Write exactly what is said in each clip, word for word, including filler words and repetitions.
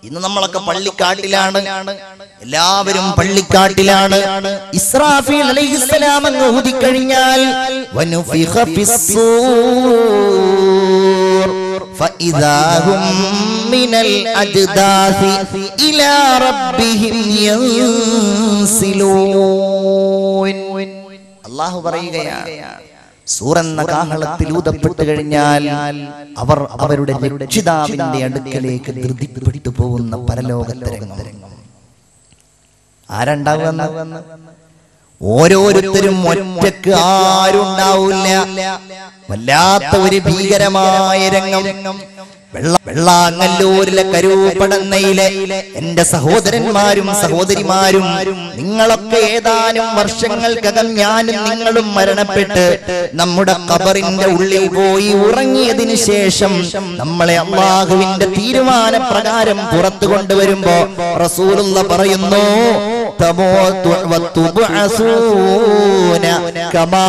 ഇന്ന് നമ്മളൊക്കെ പള്ളിക്കാട്ടിലാണ്, എല്ലാവരും പള്ളിക്കാട്ടിലാണ്. ഇസ്രാഫീൽ അലൈഹിസ്സലാം അങ്ങ് ഊതിക്കഴിഞ്ഞാൽ വനുഫിഖ ഫിസ്സൂർ ഫഇദാ ഹും മിനൽ അജ്ദാസി ഇലാ റബ്ബിഹിം യൻസിലൂൻ. അല്ലാഹു പറയുകയാണ്, സൂറെന്ന കാഹളത്തിൽ ഊതപ്പെട്ടു കഴിഞ്ഞാൽ അവർ അവരുടെ രക്ഷിതാവിന്റെ അടുക്കലേക്ക് ധൃതിപ്പെട്ടു പോകുന്ന പരലോകത്തരംഗം. ആരുണ്ടാവുമെന്ന്? ഓരോരുത്തരും ഒറ്റക്ക് ആരുണ്ടാവില്ല. വല്ലാത്ത ഒരു ഭീകരമായ രംഗം. വെള്ളാങ്ങല്ലൂരിലെ കരൂപ്പടന്നയിലെ എന്റെ സഹോദരന്മാരും സഹോദരിമാരും, നിങ്ങളൊക്കെ ഏതാനും വർഷങ്ങൾക്കകം ഞാനും നിങ്ങളും മരണപ്പെട്ട് നമ്മുടെ ഖബറിന്റെ ഉള്ളിൽ പോയി ഉറങ്ങിയതിനു ശേഷം നമ്മളെ അല്ലാഹുവിന്റെ തീരുമാന പ്രകാരം പുറത്തു കൊണ്ടുവരുമ്പോ റസൂലുള്ള പറയുന്നു, തമൂതു വതുബഅസൂന കമാ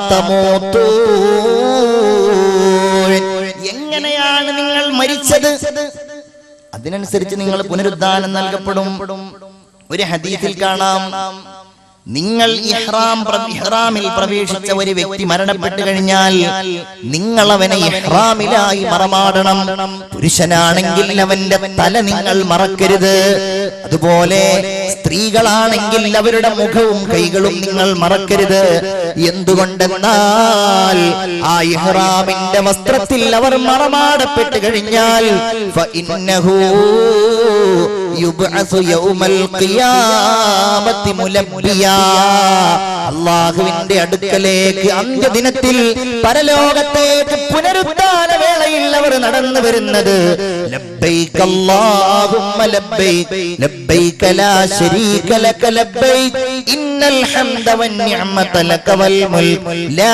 തമൂതൂൻ. എങ്ങനെയാണ് നിങ്ങൾ മരിച്ചത് അതിനനുസരിച്ച് നിങ്ങൾ പുനരുദ്ധാനം നൽകപ്പെടും. ഒരു ഹദീസിൽ കാണാം, നിങ്ങൾ ഇഹ്റാം ഇഹ്റാമിൽ പ്രവേശിച്ച ഒരു വ്യക്തി മരണപ്പെട്ടു കഴിഞ്ഞാൽ നിങ്ങൾ അവനെ ഇഹ്റാമിലായി മറമാടണം. പുരുഷനാണെങ്കിൽ അവന്റെ തല നിങ്ങൾ മറക്കരുത്. അതുപോലെ സ്ത്രീകളാണെങ്കിൽ അവരുടെ മുഖവും കൈകളും നിങ്ങൾ മറക്കരുത്. എന്തുകൊണ്ടെന്നാൽ ആ ഇഹ്റാമിന്റെ വസ്ത്രത്തിൽ അവർ മറമാടപ്പെട്ടു കഴിഞ്ഞാൽ ഫഇന്നഹു യുബ്അസു യൗമൽ ഖിയാമത്തി മുലബ്ബിയാ, അല്ലാഹുവിന്റെ അടുക്കലേക്ക് അന്ത്യദിനത്തിൽ പരലോകത്തേക്ക് പുനരുദ്ധാന വേളയിൽ അവർ നടന്നു വരുന്നത് ലബ്ബൈക അല്ലാഹുമ്മ ലബ്ബൈക ലബ്ബൈക ലാ ശരീക ലക ലബ്ബൈക ഇന്നൽ ഹംദ വന്നിഅമത ലക വൽ മുൽക് ലാ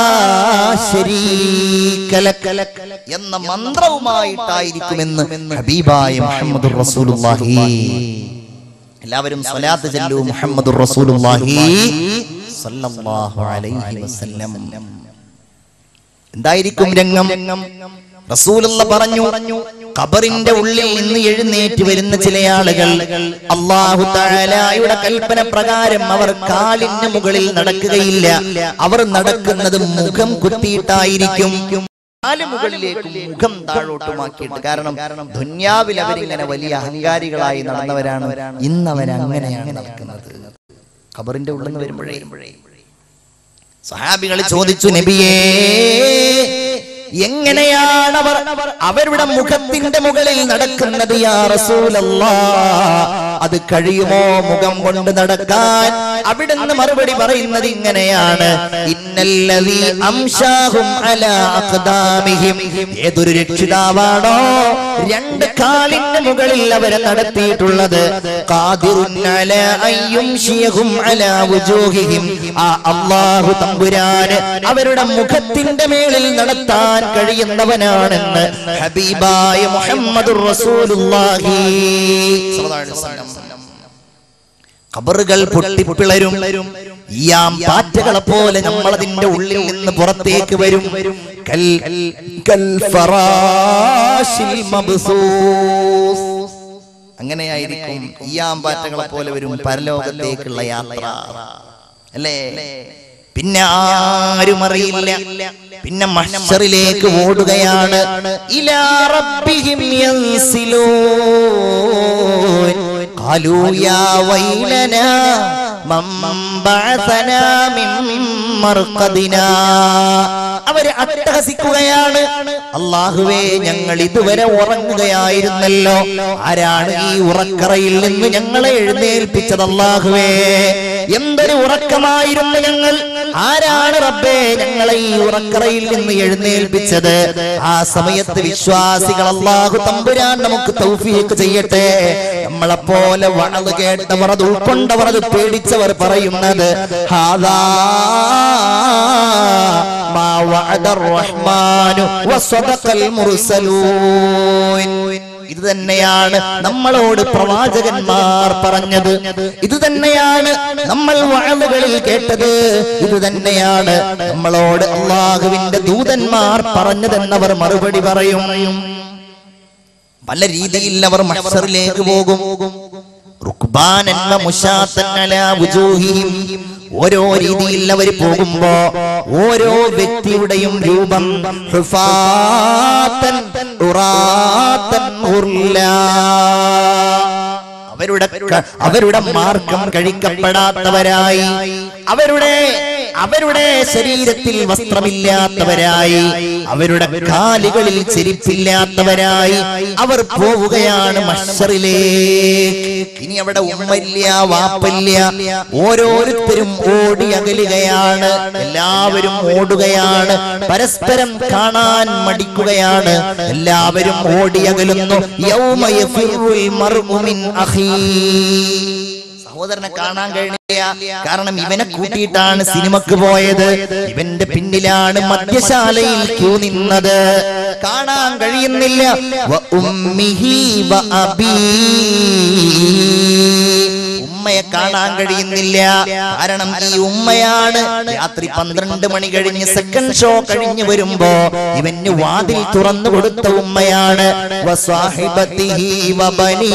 ശരീക ലക എന്ന മന്ത്രവുമായിട്ടായിരിക്കുമെന്ന് ഹബീബായ മുഹമ്മദുർ റസൂലുള്ളാഹി. എല്ലാവരും സ്വലാത്ത് ചൊല്ലൂ, മുഹമ്മദുർ റസൂലുള്ളാഹി സ്വല്ലല്ലാഹു അലൈഹി വസല്ലം. എന്തായിരിക്കും രംഗം? റസൂലുള്ള പറഞ്ഞു, ഖബറിന്റെ ഉള്ളിൽ നിന്ന് എഴുന്നേറ്റ് വരുന്ന ചില ആളുകൾ അല്ലാഹു തആലയുടെ കൽപ്പന പ്രകാരം അവർ കാലിന് മുകളിൽ നടക്കുകയില്ല. അവർ നടക്കുന്നത് മുഖം കുത്തിയിട്ടായിരിക്കും, കാല് മുകളിലേക്കും മുഖം താഴോട്ടുമാക്കിയിട്ട്. കാരണം ദുനിയാവിൽ അവരിങ്ങനെ വലിയ അഹങ്കാരികളായി നടന്നവരാണ്. ഇന്ന് അവർ അങ്ങനെയാണ് നടക്കുന്നത്. ഖബറിന്റെ ഉള്ളിൽ നിന്ന് വരുമ്പോഴേ സഹാബികൾ ചോദിച്ചു, നബിയേ, എങ്ങനെയാണ് അവർ അവരുടെ മുഖത്തിന്റെ മുകളിൽ നടക്കുന്നത് യാ റസൂലല്ലാഹ്? അത് കഴിയുമോ മുഖം കൊണ്ട് നടക്കാൻ? അവിടുന്ന് മറുപടി പറയുന്നത് ഇങ്ങനെയാണ്, ഇന്നല്ലദീ അംശാഹും അലാ അഖ്ദാമിഹിം. ഏതൊരു രക്ഷിതാവാണോ രണ്ട് കാലിന്റെ മുകളിൽ അവരെ നടത്തിയിട്ടുള്ളത്, ഖാദിറുൻ അലാ അയ്യുംശിയഹും അലാ വുജൂഹിഹിം, ആ അല്ലാഹു തമ്പുരാന് അവരുടെ മുഖത്തിന്റെ മേളിൽ നടത്താൻ കഴിയുന്നവനാണെന്ന് ഹബീബായ മുഹമ്മദുർ റസൂലുള്ളാഹി സ്വല്ലല്ലാഹു അലൈഹി വസല്ലം. ഖബറുകൾ പൊട്ടിപ്പിളരും, ഈയാം പാറ്റകളെ പോലെ നമ്മൾ അതിന്റെ ഉള്ളിൽ നിന്ന് പുറത്തേക്ക് വരും. കൽ കൽ ഫറാശിൽ മബ്സൂസ്. അങ്ങനെയായിരിക്കും, ഈയാം പാറ്റകളെ പോലെ വരും പരലോകത്തേക്കുള്ള യാത്ര, അല്ലേ? പിന്നെ ആരും അറിയില്ല. പിന്നെ മഹ്ശറിലേക്ക് ഓടുകയാണ്. ഇലാ റബ്ബിഹിം യൻസിലൂൻ. ഖാലൂ യാ വൈലനാ മൻ ബഅസനാ മിൻ മർഖദിനാ. അവരെ അട്ടഹസിക്കുകയാണ്. അല്ലാഹുവേ, ഞങ്ങൾ ഇതുവരെ ഉറങ്ങുകയായിരുന്നല്ലോ, ആരാണ് ഈ ഉറക്കറയിൽ നിന്ന് ഞങ്ങളെ എഴുന്നേൽപ്പിച്ചത്? അല്ലാഹുവേ, എന്തൊരു ഉറക്കമായിരുന്നു ഞങ്ങൾ, ആരാണ് റബ്ബേ ഞങ്ങളെ ഈ ഉറക്കറയിൽ നിന്ന് എഴുന്നേൽപ്പിച്ചത്? ആ സമയത്ത് വിശ്വാസികൾ അല്ലാഹു തമ്പുരാൻ നമുക്ക് തൗഫീഖ് ചെയ്യട്ടെ. നമ്മളെപ്പോലെ വഅദ് കേട്ടവർ, അത് ഉൾക്കൊണ്ടവർ, അത് പേടിച്ചവർ പറയുന്നത് ഹാദാ മാ വഅദർ റഹ്മാനു വസദഖൽ മുർസലൂൻ. ഇത് തന്നെയാണ് നമ്മളോട് പ്രവാചകന്മാർ പറഞ്ഞത്, ഇത് തന്നെയാണ് നമ്മൾ വഅദുകളിൽ കേട്ടത്, ഇത് തന്നെയാണ് നമ്മളോട് അല്ലാഹുവിന്റെ ദൂതന്മാർ പറഞ്ഞതെന്നവർ മറുപടി പറയും. പല രീതിയിൽ അവർ മഹ്ശറിലേക്ക് പോകും. റുക്ബാനൻ വ മുശാത്തൻ അലാ വുജൂഹിഹിം, ഓരോ രീതിയിൽ അവർ പോകുമ്പോ ഓരോ വ്യക്തിയുടെയും രൂപം ഹുഫാത്തൻ ഉറാത്തൻ ഉർലാ, അവരുടെ അവരുടെ മാർഗം കഴിക്കപ്പെടാത്തവരായി, അവരുടെ അവരുടെ ശരീരത്തിൽ വസ്ത്രമില്ലാത്തവരായി, അവരുടെ കാലുകളിൽ ചെരുപ്പില്ലാത്തവരായി അവർ പോവുകയാണ് മഹ്ശറിലേക്ക്. ഇനി അവിടെ ഉമ്മയില്ല, വാപ്പയില്ല, ഓരോരുത്തരും ഓടി അകലുകയാണ്. എല്ലാവരും ഓടുകയാണ്, പരസ്പരം കാണാൻ മടിക്കുകയാണ്, എല്ലാവരും ഓടി അകലുന്നു. യൗമ യഫിറുൽ മർഉ മിൻ അഖീ, സഹോദരനെ കാണാൻ കഴിഞ്ഞില്ല. കാരണം ഇവനെ കൂട്ടിയിട്ടാണ് സിനിമക്ക് പോയത്, ഇവന്റെ പിന്നിലാണ് മദ്യശാലയിൽ ക്യൂ നിന്നത്, കാണാൻ കഴിയുന്നില്ല. വ ഉമ്മിഹി വ അബീ, ഉമ്മയെ കാണാൻ കഴിയുന്നില്ല. കാരണം ഈ ഉമ്മയാണ് രാത്രി പന്ത്രണ്ട് മണി കഴിഞ്ഞ് സെക്കൻഡ് ഷോ കഴിഞ്ഞ് വരുമ്പോ ഇവന് വാതിൽ തുറന്നു കൊടുത്ത ഉമ്മയാണ്. വസ്വാഹിബതിഹി വബനീ,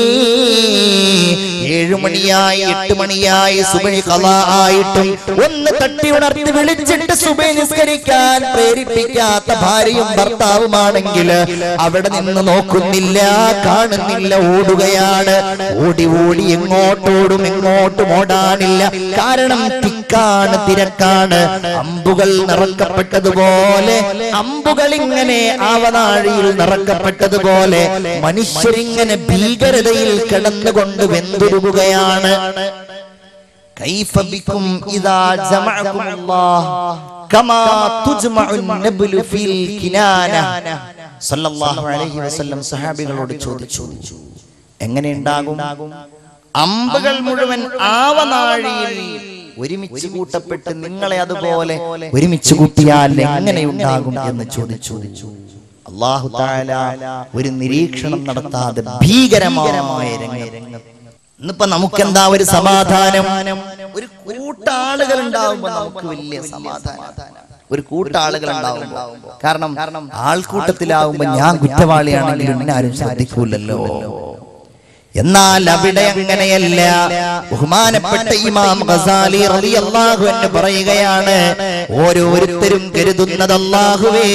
ഏഴു മണിയായി എട്ട് മണിയായി സുബഹി ഖളാ ആയിട്ടും ഒന്ന് തട്ടി ഉണർത്തി വിളിച്ചിട്ട് സുബഹി നിസ്കരിക്കാൻ പ്രേരിപ്പിക്കാത്ത ഭാര്യയും ഭർത്താവുമാണെങ്കിൽ അവിടെ നിന്ന് നോക്കുന്നില്ല, കാണുന്നില്ല, ഓടുകയാണ്. ഓടി ഓടി എങ്ങോട്ടോടും എങ്ങോട്ടും ഓടാനില്ല. കാരണം തിക്കാണ്, തിരക്കാണ്. അമ്പുകൾ നിറക്കപ്പെട്ടതുപോലെ, അമ്പുകൾ ഇങ്ങനെ ആവനാഴിയിൽ നിറക്കപ്പെട്ടതുപോലെ മനുഷ്യരിങ്ങനെ ഭീകരതയിൽ കിടന്നുകൊണ്ട് വെന്തുരുകുകയാണ്. കൈഫ ബികും ഇദാ ജമഅകുമുല്ലാഹ് കമാ തുജ്മഉൻ നബ്ലു ഫിൽ കിനാന. സല്ലല്ലാഹു അലൈഹി വസല്ലം സഹാബികളോട് ചോദിച്ചു, എങ്ങനെ ഉണ്ടാകും? അമ്പുകൾ മുഴുവൻ ആവനാഴിയിൽ ഒരുമിച്ച് കൂട്ടപ്പെട്ട് നിങ്ങളെ അതുപോലെ ഒരുമിച്ച് കൂട്ടിയാൽ എങ്ങനെയുണ്ടാകും എന്ന് ചോദിച്ചു. അല്ലാഹു തആല ഒരു നിരീക്ഷണം നടത്താതെ ഭീകരമായ രംഗം. ഇന്നിപ്പോ നമുക്കെന്താ ഒരു സമാധാനം? ഒരു കൂട്ടാളുകൾ ഉണ്ടാവുമ്പോ നമുക്ക് വലിയ സമാധാനം. ഒരു കൂട്ടാളുകൾ ഉണ്ടാവുമ്പോ, കാരണം ആൾക്കൂട്ടത്തിലാവുമ്പോ ഞാൻ കുറ്റവാളിയാണെങ്കിലും എന്നെ ആരും ശ്രദ്ധിക്കൂലല്ലോ. എന്നാൽ അവിടെ അങ്ങനെയല്ല. ബഹുമാനപ്പെട്ട ഇമാം ഗസാലി റളിയല്ലാഹു അൻഹു പറയുകയാണ്, ഓരോരുത്തരും കരുതുന്നത് അല്ലാഹുവേ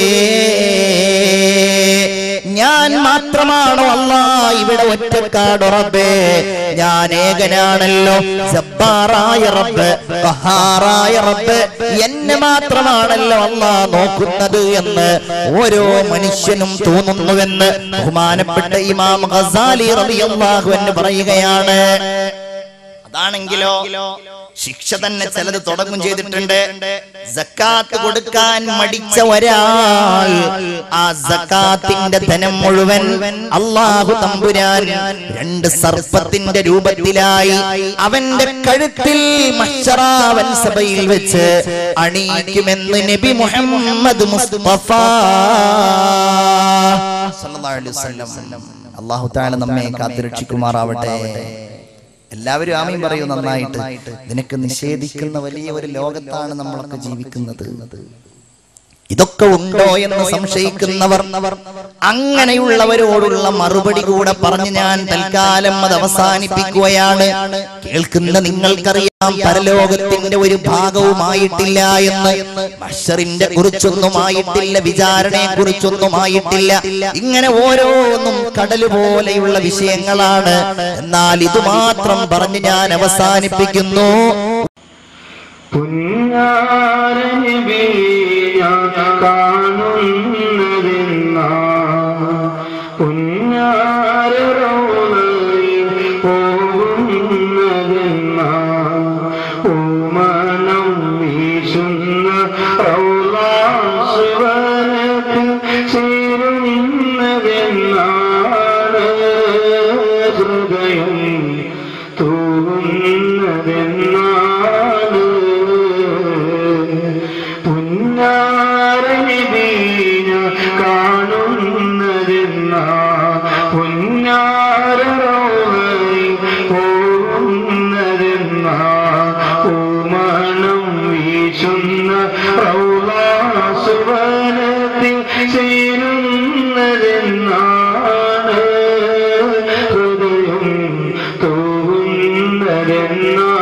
ഞാൻ മാത്രമാണോ അല്ലാഹ് ഇവിടെ ഒറ്റക്കാട് റബ്ബേ, ഞാൻ ഏകനാണല്ലോ, ജബ്ബാറായ റബ്ബ്, ഖഹാറായ റബ്ബ്, എന്നെ മാത്രമാണല്ലോ അല്ലാഹ് നോക്കുന്നത് എന്ന് ഓരോ മനുഷ്യനും തോന്നുന്നുവെന്ന് ബഹുമാനപ്പെട്ട ഇമാം ഗസാലി റളിയല്ലാഹു അൻഹു പറയുകയാണ്. അതാണെങ്കിലോ ശിക്ഷ തന്നെ ചിലത് തുടങ്ങും ചെയ്തിട്ടുണ്ട്. സക്കാത്ത് കൊടുക്കാൻ മടിച്ച ഒരാൾ ആ സക്കാത്തിന്റെ ധനം മുഴുവൻ അല്ലാഹു തമ്പുരാൻ രണ്ട് സർപ്പത്തിന്റെ രൂപത്തിലായി അവന്റെ കഴുത്തിൽ മഹ്ശറാവൻ സഭയിൽ വെച്ച് അണിയിക്കുമെന്ന് നബി മുഹമ്മദ് മുസ്തഫ സല്ലല്ലാഹു അലൈഹി വസല്ലം. അല്ലാഹു തആല നമ്മെ കാത്തുരക്ഷിക്കുമാറാവട്ടെ. എല്ലാവരും ആമീൻ പറയൂ നന്നായിട്ട്. നിനക്ക് നിഷേധിക്കുന്ന വലിയ ഒരു ലോകത്താണ് നമ്മളൊക്കെ ജീവിക്കുന്നത്. ഇതൊക്കെ ഉണ്ടോ എന്ന് സംശയിക്കുന്നവർ, അങ്ങനെയുള്ളവരോടുള്ള മറുപടി കൂടെ പറഞ്ഞ് ഞാൻ തൽക്കാലം അത് അവസാനിപ്പിക്കുകയാണ്. കേൾക്കുന്ന നിങ്ങൾക്കറിയാം പരലോകത്തിന്റെ ഒരു ഭാഗവുമായിട്ടില്ല എന്ന്, മഹ്ശറിന്റെ കുറിച്ചൊന്നുമായിട്ടില്ല, വിചാരണയെ കുറിച്ചൊന്നുമായിട്ടില്ല. ഇങ്ങനെ ഓരോന്നും കടല് പോലെയുള്ള വിഷയങ്ങളാണ്. എന്നാൽ ഇത് മാത്രം പറഞ്ഞ് ഞാൻ അവസാനിപ്പിക്കുന്നു. കാണുന്നതെന്ന പുഞ്ഞാരൗനയിൽ പോകുന്നതെന്ന ഓമനം വീശുന്ന റൗളാസുവനത്തിൽ ചേരുന്നതെന്നാണ് ഹൃദയം തൂങ്ങുന്നതെന്നാണ് പുഞ്ഞാരനിബീന കാണുന്നതെന്ന പുഞ്ഞാരൗനയിൽ പോകുന്നതെന്ന ഓമനം വീശുന്ന റൗളാസുവനത്തിൽ ചേരുന്നതെന്നാണ് എന്നാലും